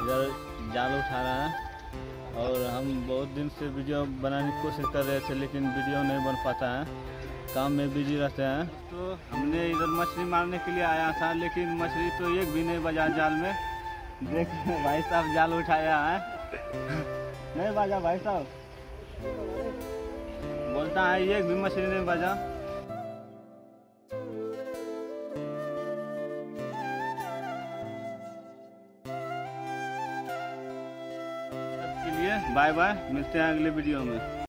इधर जाल उठा रहा है और हम बहुत दिन से वीडियो बनाने की कोशिश कर रहे थे, लेकिन वीडियो नहीं बन पाता है, काम में बिजी रहते हैं। तो हमने इधर मछली मारने के लिए आया था, लेकिन मछली तो एक भी नहीं बजा जाल में। देखिए भाई साहब जाल उठाया है, नहीं बजा भाई साहब, बोलता है एक भी मछली नहीं बजा। के लिए बाय बाय, मिलते हैं अगले वीडियो में।